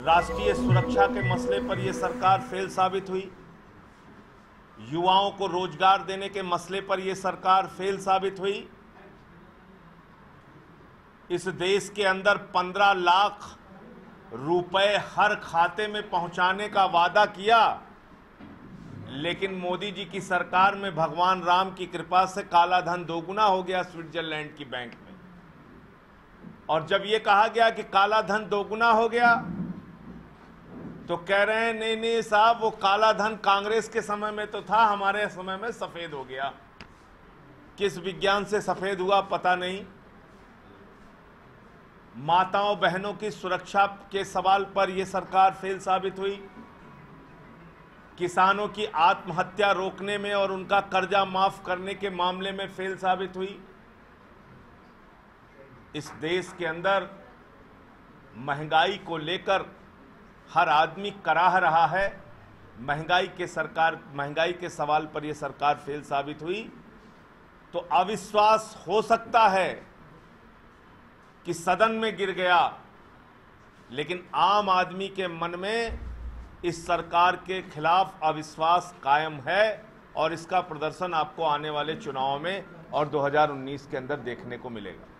राष्ट्रीय सुरक्षा के मसले पर यह सरकार फेल साबित हुई। युवाओं को रोजगार देने के मसले पर यह सरकार फेल साबित हुई। इस देश के अंदर 15 लाख रुपए हर खाते में पहुंचाने का वादा किया, लेकिन मोदी जी की सरकार में भगवान राम की कृपा से काला धन दोगुना हो गया स्विट्जरलैंड की बैंक में। और जब यह कहा गया कि काला धन दोगुना हो गया, तो कह रहे हैं नहीं नहीं साहब, वो काला धन कांग्रेस के समय में तो था, हमारे समय में सफेद हो गया। किस विज्ञान से सफेद हुआ पता नहीं। माताओं बहनों की सुरक्षा के सवाल पर यह सरकार फेल साबित हुई। किसानों की आत्महत्या रोकने में और उनका कर्जा माफ करने के मामले में फेल साबित हुई। इस देश के अंदर महंगाई को लेकर हर आदमी कराह रहा है। महंगाई के सवाल पर यह सरकार फेल साबित हुई तो अविश्वास हो सकता है कि सदन में गिर गया, लेकिन आम आदमी के मन में इस सरकार के खिलाफ अविश्वास कायम है और इसका प्रदर्शन आपको आने वाले चुनावों में और 2019 के अंदर देखने को मिलेगा।